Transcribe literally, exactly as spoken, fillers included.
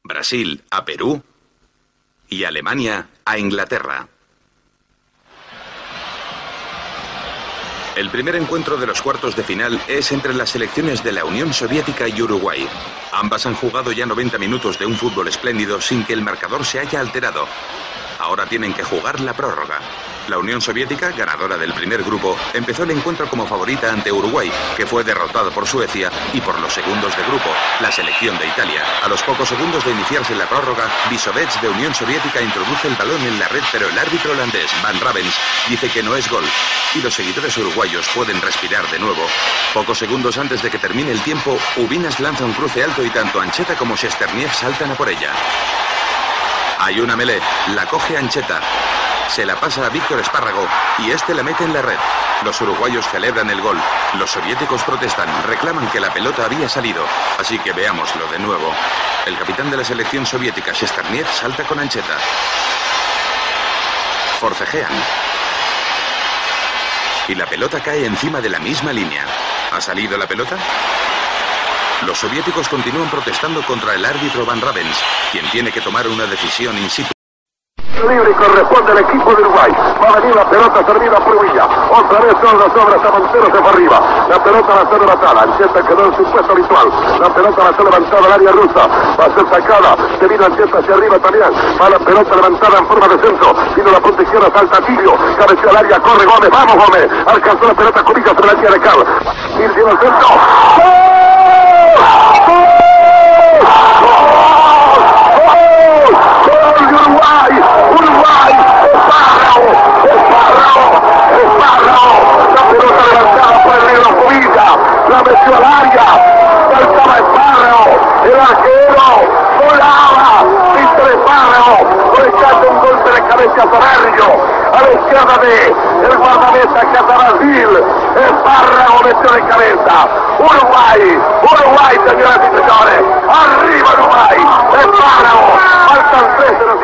Brasil a Perú y Alemania a Inglaterra. El primer encuentro de los cuartos de final es entre las selecciones de la Unión Soviética y Uruguay. Ambas han jugado ya noventa minutos de un fútbol espléndido sin que el marcador se haya alterado. Ahora tienen que jugar la prórroga. La Unión Soviética, ganadora del primer grupo, empezó el encuentro como favorita ante Uruguay, que fue derrotado por Suecia, y por los segundos de grupo, la selección de Italia. A los pocos segundos de iniciarse la prórroga, Visovets de Unión Soviética introduce el balón en la red, pero el árbitro holandés, Van Ravens, dice que no es gol, y los seguidores uruguayos pueden respirar de nuevo. Pocos segundos antes de que termine el tiempo, Ubinas lanza un cruce alto y tanto Ancheta como Shesterniev saltan a por ella. Hay una melé, la coge Ancheta, se la pasa a Víctor Espárrago y este la mete en la red. Los uruguayos celebran el gol, los soviéticos protestan, reclaman que la pelota había salido, así que veámoslo de nuevo. El capitán de la selección soviética, Shesterniev, salta con Ancheta. Forcejean. Y la pelota cae encima de la misma línea. ¿Ha salido la pelota? Los soviéticos continúan protestando contra el árbitro Van Ravens, quien tiene que tomar una decisión in situ. Libre y corresponde al equipo de Uruguay. Va a venir la pelota servida por Villa. Otra vez son las obras a Montero, se fue arriba. La pelota va a ser levantada. Ancheta quedó en su puesto habitual. La pelota va a ser levantada al área rusa. Va a ser sacada. Se vino Ancheta hacia arriba también. Va la pelota levantada en forma de centro. Vino la punta izquierda, salta Tilio. Cabeció al área, corre Gómez. Vamos Gómez. Alcanzó la pelota con Villa sobre la línea de Cal. Y viene el centro. Uruguay, Uruguay, Espárrago, Espárrago, Espárrago, la pelota levantada por el negro Jovilla, la metió al área, saltaba Espárrago, el arquero, volaba, Víctor Espárrago, conectando un golpe de cabeza soberbio, a la izquierda de el guardameta Catarrazil, Espárrago metió de cabeza, Uruguay, Uruguay, señoras y señores, arriba Uruguay, Espárrago, faltan tres de los